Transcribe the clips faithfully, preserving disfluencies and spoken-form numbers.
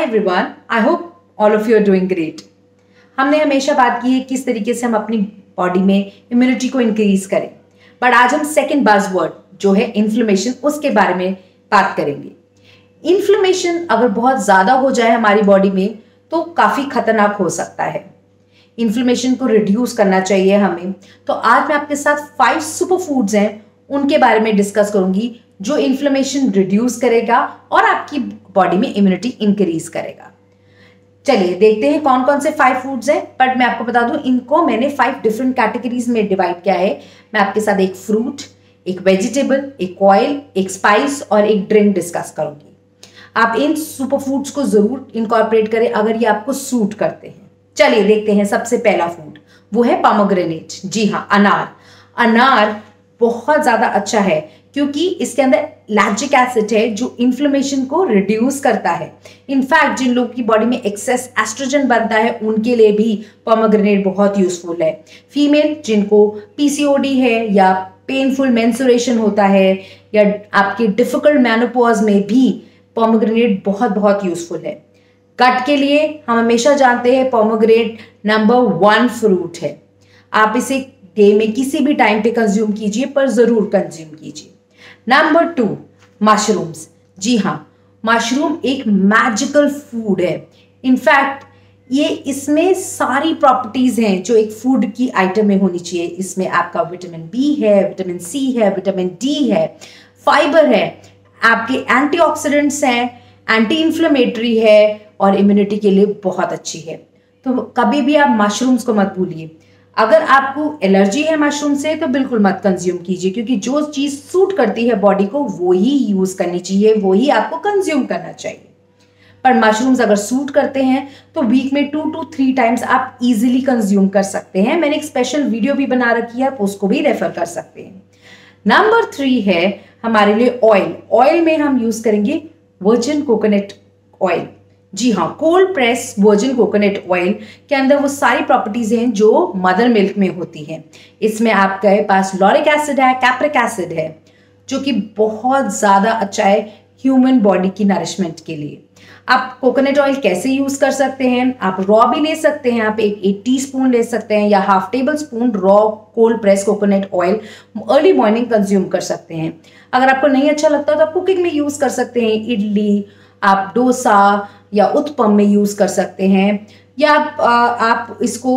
Everyone, I hope all of you are doing great. हमने हमेशा बात की है किस तरीके से हम अपनी बॉडी में इम्यूनिटी को इंक्रीज करें, बट आज हम सेकेंड बज़वर्ड जो है इन्फ्लेमेशन, उसके बारे में बात करेंगे। इन्फ्लेमेशन अगर बहुत ज़्यादा हो जाए हमारी बॉडी में तो काफ़ी खतरनाक हो सकता है। इन्फ्लेमेशन को रिड्यूस करना चाहिए हमें। तो आज मैं आपके साथ फाइव सुपर फूड्स हैं, उनके बारे में डिस्कस करूंगी जो इन्फ्लेमेशन रिड्यूस करेगा और आपकी बॉडी में इम्यूनिटी इंक्रीज करेगा। चलिए देखते हैं कौन कौन से फाइव फूड्स हैं। बट मैं आपको बता दूं, इनको मैंने फाइव डिफरेंट कैटेगरीज में डिवाइड किया है। मैं आपके साथ एक फ्रूट, एक वेजिटेबल, एक ऑयल, एक स्पाइस और एक ड्रिंक डिस्कस करूंगी। आप इन सुपर फूड्स को जरूर इनकॉर्पोरेट करें अगर ये आपको सूट करते हैं। चलिए देखते हैं। सबसे पहला फूड वो है पोमेग्रेनेट। जी हाँ, अनार। अनार बहुत ज्यादा अच्छा है क्योंकि इसके अंदर लैक्टिक एसिड है जो इन्फ्लेमेशन को रिड्यूस करता है। इनफैक्ट जिन लोगों की बॉडी में एक्सेस एस्ट्रोजन बनता है उनके लिए भी पोमेग्रेनेट बहुत यूजफुल है। फीमेल जिनको पीसीओडी है या पेनफुल मेंस्ट्रुएशन होता है या आपके डिफिकल्ट मेनोपॉज में भी पोमेग्रेनेट बहुत बहुत यूजफुल है। गट के लिए हम हमेशा जानते हैं पोमेग्रेनेट नंबर वन फ्रूट है। आप इसे डे में किसी भी टाइम पे कंज्यूम कीजिए, पर जरूर कंज्यूम कीजिए। Number two, mushrooms. जी हाँ, मशरूम एक मैजिकल फूड है। इनफैक्ट ये इसमें सारी प्रॉपर्टीज हैं जो एक फूड की आइटम में होनी चाहिए। इसमें आपका विटामिन बी है, विटामिन सी है, विटामिन डी है, फाइबर है, आपके एंटीऑक्सीडेंट्स हैं, एंटी इन्फ्लेमेटरी है और इम्यूनिटी के लिए बहुत अच्छी है। तो कभी भी आप मशरूम्स को मत भूलिए। अगर आपको एलर्जी है मशरूम से तो बिल्कुल मत कंज्यूम कीजिए, क्योंकि जो चीज सूट करती है बॉडी को वो ही यूज करनी चाहिए, वो ही आपको कंज्यूम करना चाहिए। पर मशरूम्स अगर सूट करते हैं तो वीक में टू टू थ्री टाइम्स आप इजीली कंज्यूम कर सकते हैं। मैंने एक स्पेशल वीडियो भी बना रखी है, आप उसको भी रेफर कर सकते हैं। नंबर थ्री है हमारे लिए ऑयल। ऑयल में हम यूज करेंगे वर्जिन कोकोनट ऑयल। जी हाँ, cold press virgin coconut oil के अंदर वो सारी प्रॉपर्टीज हैं जो मदर मिल्क में होती हैं। इसमें आपके पास लॉरिक एसिड है, कैप्रिक एसिड है, जो कि बहुत ज़्यादा अच्छा है ह्यूमन बॉडी की नरिशमेंट के लिए। आप कोकोनट ऑयल कैसे यूज़ कर सकते हैं? आप रॉ भी ले सकते हैं, आप एक एक टी स्पून ले सकते हैं या half tablespoon raw cold press coconut oil early morning consume कर सकते हैं। अगर आपको नहीं अच्छा लगता तो आप कुकिंग में यूज़ कर सकते हैं। इडली, आप डोसा या उत्पम में यूज कर सकते हैं, या आप, आप इसको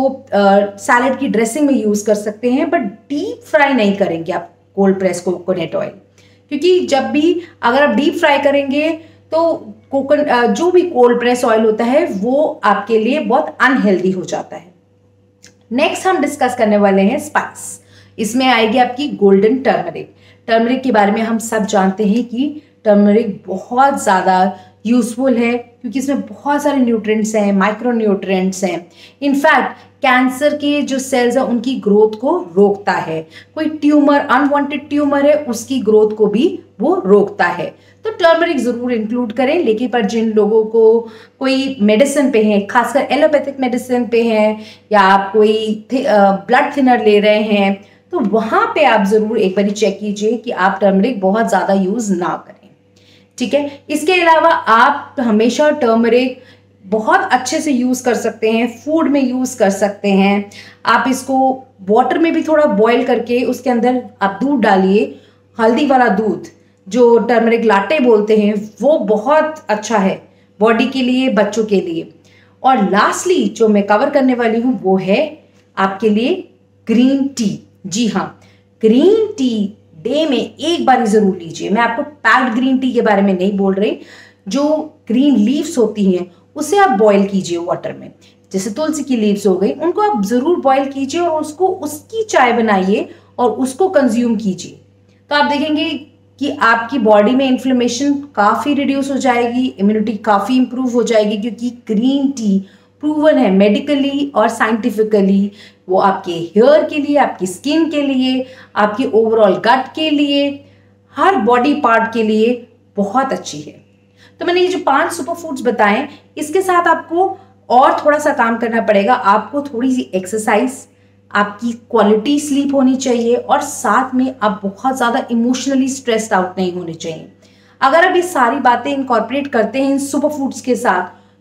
सैलेड की ड्रेसिंग में यूज कर सकते हैं। बट डीप फ्राई नहीं करेंगे आप कोल्ड प्रेस कोकोनट ऑयल, क्योंकि जब भी अगर आप डीप फ्राई करेंगे तो कोकोन जो भी कोल्ड प्रेस ऑयल होता है वो आपके लिए बहुत अनहेल्दी हो जाता है। नेक्स्ट हम डिस्कस करने वाले हैं स्पाइस। इसमें आएगी आपकी गोल्डन टर्मरिक। टर्मरिक के बारे में हम सब जानते हैं कि टर्मरिक बहुत ज़्यादा यूजफुल है क्योंकि इसमें बहुत सारे न्यूट्रिएंट्स हैं, माइक्रो न्यूट्रिएंट्स हैं। इनफैक्ट कैंसर के जो सेल्स हैं उनकी ग्रोथ को रोकता है। कोई ट्यूमर, अनवांटेड ट्यूमर है, उसकी ग्रोथ को भी वो रोकता है। तो टर्मरिक जरूर इंक्लूड करें। लेकिन पर जिन लोगों को कोई मेडिसिन पे हैं, खासकर एलोपैथिक मेडिसिन पे हैं या आप कोई ब्लड थिनर ले रहे हैं, तो वहां पे आप जरूर एक बार चेक कीजिए कि आप टर्मरिक बहुत ज्यादा यूज ना करें। ठीक है। इसके अलावा आप हमेशा टर्मरिक बहुत अच्छे से यूज कर सकते हैं, फूड में यूज कर सकते हैं। आप इसको वाटर में भी थोड़ा बॉईल करके उसके अंदर आप दूध डालिए, हल्दी वाला दूध जो टर्मरिक लाटे बोलते हैं, वो बहुत अच्छा है बॉडी के लिए, बच्चों के लिए। और लास्टली जो मैं कवर करने वाली हूँ वो है आपके लिए ग्रीन टी। जी हाँ, ग्रीन टी डे में एक बार जरूर लीजिए। मैं आपको पैक्ड ग्रीन टी के बारे में नहीं बोल रही। जो ग्रीन लीव्स होती हैं उसे आप बॉईल कीजिए वाटर में, जैसे तुलसी की लीव्स हो गई, उनको आप जरूर बॉईल कीजिए और उसको उसकी चाय बनाइए और उसको कंज्यूम कीजिए। तो आप देखेंगे कि आपकी बॉडी में इन्फ्लेमेशन काफ़ी रिड्यूस हो जाएगी, इम्यूनिटी काफ़ी इंप्रूव हो जाएगी, क्योंकि ग्रीन टी प्रूवन है मेडिकली और साइंटिफिकली। वो आपके हेयर के लिए, आपकी स्किन के लिए, आपकी ओवरऑल गट के लिए, हर बॉडी पार्ट के लिए बहुत अच्छी है। तो मैंने ये जो पांच सुपर फूड्स बताएं, इसके साथ आपको और थोड़ा सा काम करना पड़ेगा। आपको थोड़ी सी एक्सरसाइज, आपकी क्वालिटी स्लीप होनी चाहिए और साथ में आप बहुत ज़्यादा इमोशनली स्ट्रेस्ड आउट नहीं होने चाहिए। अगर आप ये सारी बातें इनकॉर्पोरेट करते हैं इन सुपर फूड्स के साथ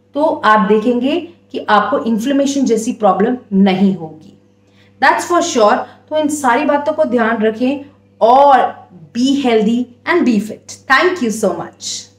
तो आप देखेंगे कि आपको इन्फ्लेमेशन जैसी प्रॉब्लम नहीं होगी। That's for sure. तो इन सारी बातों को ध्यान रखें और be healthy and be fit. Thank you so much.